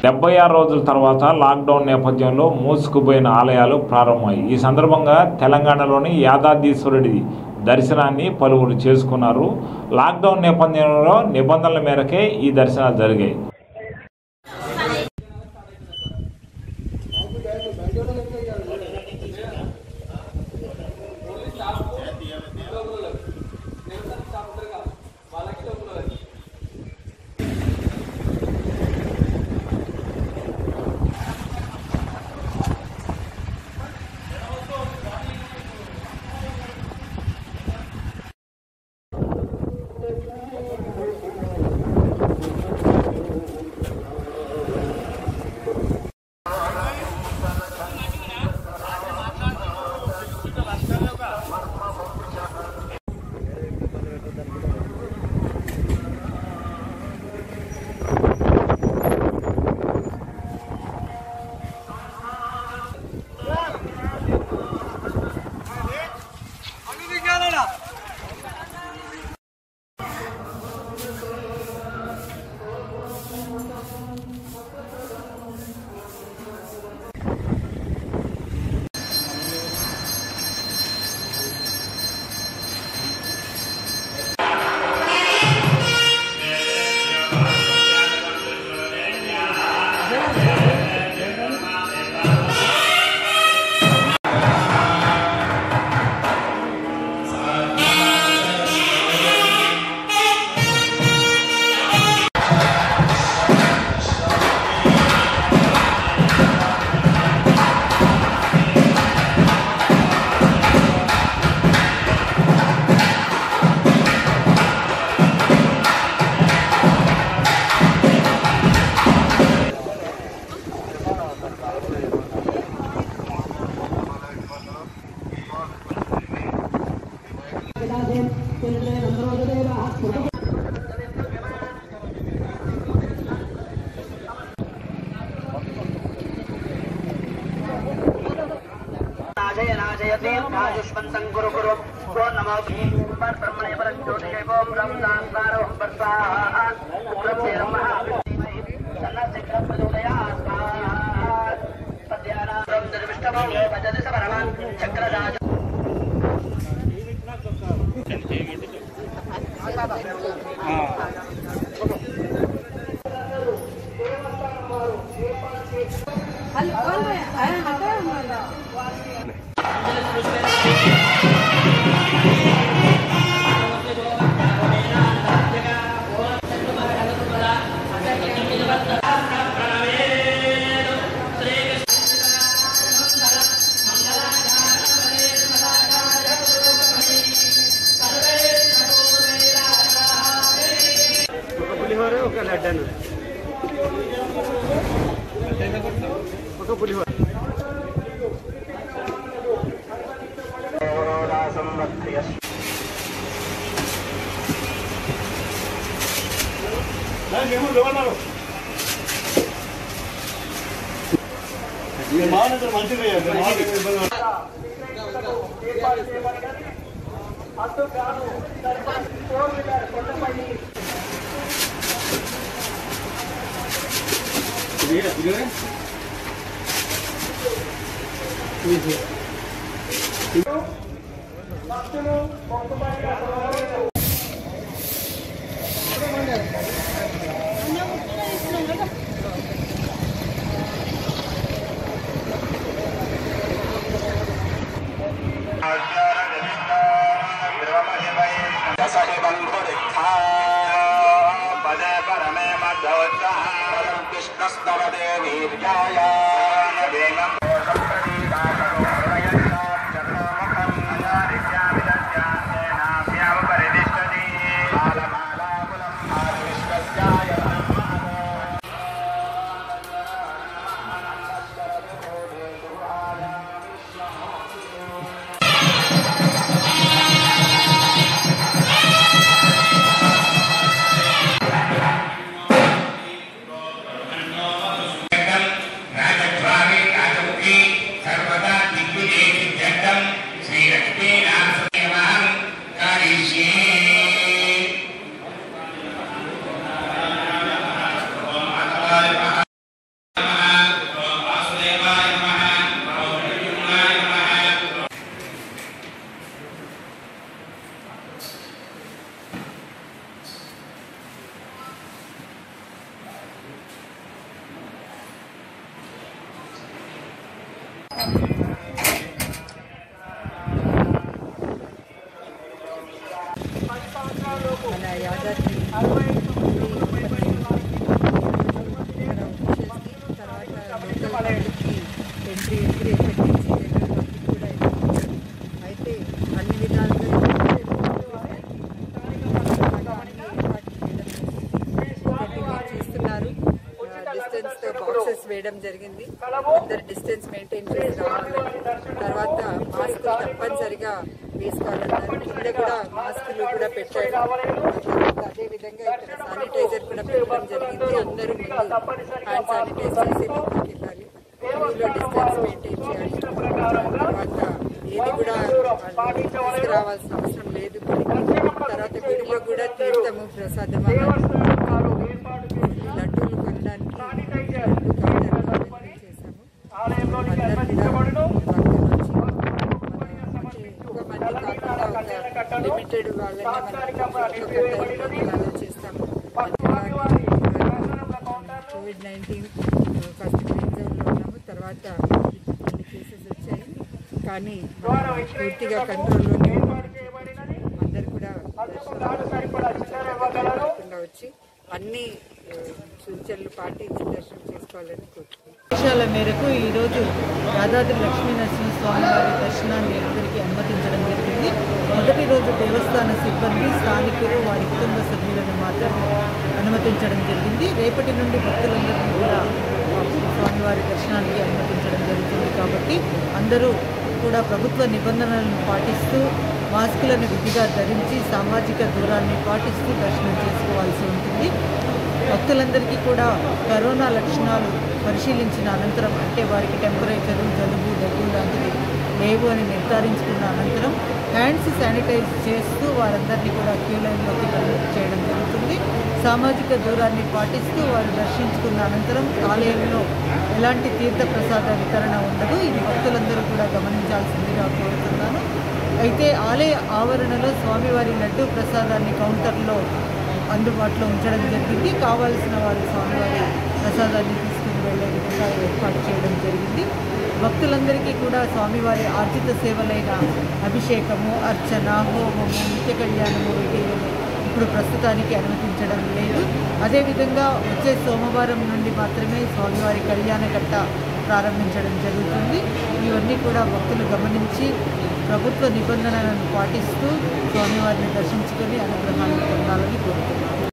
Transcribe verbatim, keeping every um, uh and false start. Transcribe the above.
డెబ్బై ఆరు రోజుల తర్వాత లాక్డౌన్ నేపథ్యంలో మూసుకుపోయిన ఆలయాలు ప్రారంభమయ్యాయి. ఈ సందర్భంగా తెలంగాణలోని యాదాద్రీశ్వరుడి దర్శనాన్ని పలువురు చేసుకున్నారు. లాక్డౌన్ నేపథ్యంలో నిబంధనల మేరకే ఈ దర్శనాలు జరిగాయి. మన యాదాద్రి తర్వాత లోకల్ పబ్లిక్కి ఎంట్రీ ఎంట్రీ ఎఫెక్టించి జనరల్ పబ్లిక్ కూడా అయితే అన్ని విధాలుగా చూస్తున్నారు. డిస్టెన్స్ బాక్సెస్ వేయడం జరిగింది. అందరు డిస్టెన్స్ మెయింటైన్ చేసి రావాలని, తర్వాత మాస్కులు తప్పనిసరిగా వేసుకోవాలన్నారు. కింద కూడా మాస్కులు కూడా పెట్టారు. అదేవిధంగా ఇక్కడ శానిటైజర్ కూడా పెట్టడం జరిగింది. అందరూ ముందు హ్యాండ్ శానిటైజ్ చేసి లోపలికి వెళ్ళాలి. ఊళ్ళో డిస్టెన్స్ మెయింటైన్ చేయాలి. తర్వాత ఏది కూడా తీసుకురావాల్సిన అవసరం లేదు. తర్వాత గుడిలో కూడా తీర్థము ప్రసాదం లడ్డూలు కొనడానికి చేశాము. ఎక్కువ మంది కాకుండా ఒక లిమిటెడ్ వాళ్ళని మనం చేస్తాము. కోవిడ్ నైన్టీన్ ఫస్ట్ గ్రీన్ జోన్లో ఉన్నాము. తర్వాత కొన్ని కేసెస్ వచ్చాయి, కానీ పూర్తిగా కంట్రోల్లోనే అందరు కూడా దర్శనం వచ్చి అన్ని సూచనలు పాటించి దర్శనం చేసుకోవాలని కోరుతున్నాను. ఆదేశాల మేరకు ఈరోజు యాదాద్రి లక్ష్మీనరసింహస్వామి వారి దర్శనాన్ని అందరికీ అనుమతించడం జరిగింది. మొదటి రోజు దేవస్థాన సిబ్బంది, స్థానికులు, వారి కుటుంబ సభ్యులను మాత్రం అనుమతించడం జరిగింది. రేపటి నుండి భక్తులందరినీ కూడా స్వామివారి దర్శనానికి అనుమతించడం జరుగుతుంది. కాబట్టి అందరూ కూడా ప్రభుత్వ నిబంధనలను పాటిస్తూ మాస్కులను విధిగా ధరించి సామాజిక దూరాన్ని పాటిస్తూ దర్శనం చేసుకోవాల్సి ఉంటుంది. భక్తులందరికీ కూడా కరోనా లక్షణాలు పరిశీలించిన అనంతరం, అంటే వారికి టెంపరేచరు, జలుబు, దగ్గు లాంటివి లేవు అని నిర్ధారించుకున్న అనంతరం హ్యాండ్స్ శానిటైజ్ చేస్తూ వారందరినీ కూడా క్యూ లైన్లోకి చేయడం జరుగుతుంది. సామాజిక దూరాన్ని పాటిస్తూ వారు దర్శించుకున్న అనంతరం ఆలయంలో ఎలాంటి తీర్థ ప్రసాద వితరణ ఉండదు. ఇది భక్తులందరూ కూడా గమనించాల్సిందిగా కోరుతున్నాను. అయితే ఆలయ ఆవరణలో స్వామివారి లడ్డూ ప్రసాదాన్ని కౌంటర్లో అందుబాటులో ఉంచడం జరిగింది. కావాల్సిన వారు స్వామివారి ప్రసాదాన్ని తీసుకుని వెళ్ళే విధంగా ఏర్పాటు చేయడం జరిగింది. భక్తులందరికీ కూడా స్వామివారి ఆర్జిత సేవలైన అభిషేకము, అర్చన, హోమము, నిత్య కళ్యాణము వీటిని ఇప్పుడు ప్రస్తుతానికి అనుమతించడం లేదు. అదేవిధంగా వచ్చే సోమవారం నుండి మాత్రమే స్వామివారి కళ్యాణ కట్ట ప్రారంభించడం జరుగుతుంది. ఇవన్నీ కూడా భక్తులు గమనించి ప్రభుత్వ నిబంధనలను పాటిస్తూ స్వామివారిని దర్శించుకొని అనుగ్రహాన్ని పొందాలని కోరుతున్నాను.